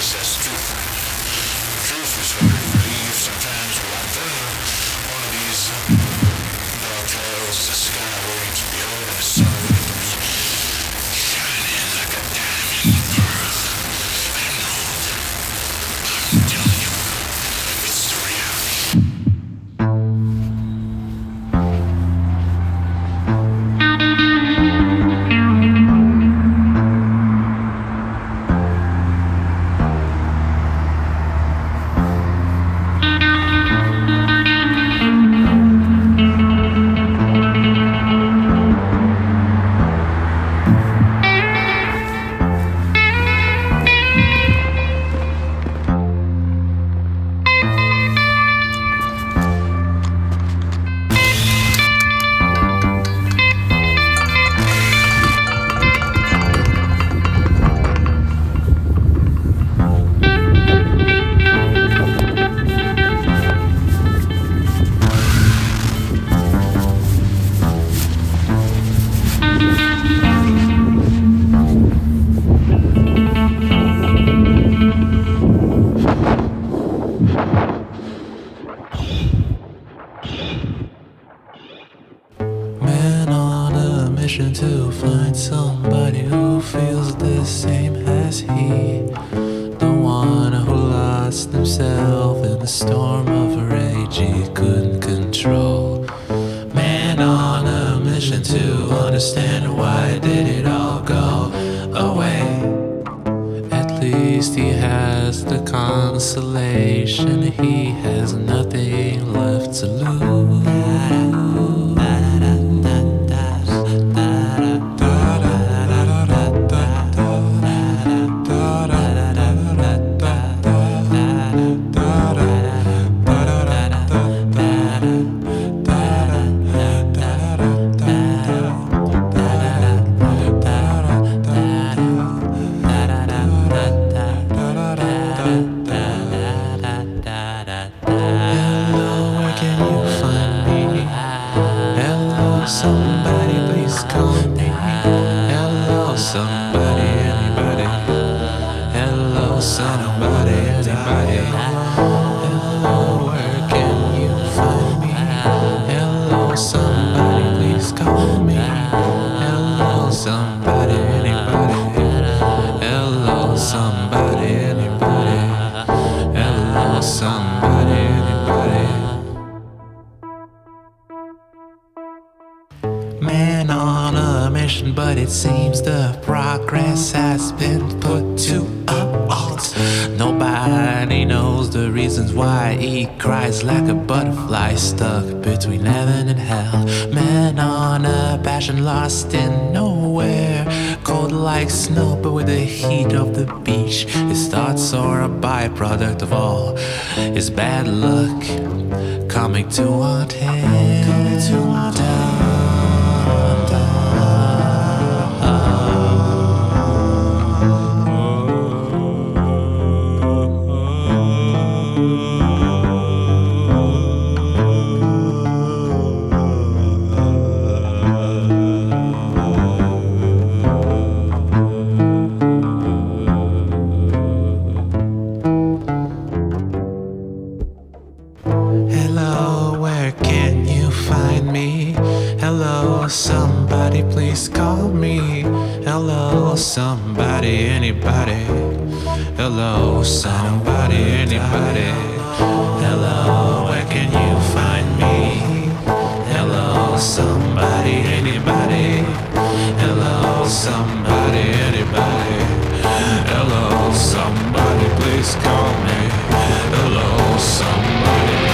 that's truth. Truth is hard to believe sometimes, but one of these dark clouds, the sky waves beyond the sun shining like a diamond pearl. I know. I'm telling you, it's the reality. To find somebody who feels the same as he. The one who lost himself in the storm of rage he couldn't control. Man on a mission to understand why did it all go away. At least he has the consolation he has nothing left to lose. Somebody please call me. Hello, somebody, anybody. Hello, somebody, anybody. Hello, where can you find me? Hello, somebody please call me. Hello, somebody, anybody. Hello, somebody, anybody. Hello, somebody, anybody. Man on a mission, but it seems the progress has been put to a halt. Nobody knows the reasons why he cries like a butterfly stuck between heaven and hell. Man on a passion lost in nowhere, cold like snow but with the heat of the beach. His thoughts are a byproduct of all his bad luck coming to haunt him. Coming to haunt him. Hello, somebody please call me. Hello, somebody, anybody. Hello, somebody, anybody. Hello, where can you find me? Hello, somebody, anybody. Hello, somebody, anybody. Hello, somebody please call me. Hello, somebody.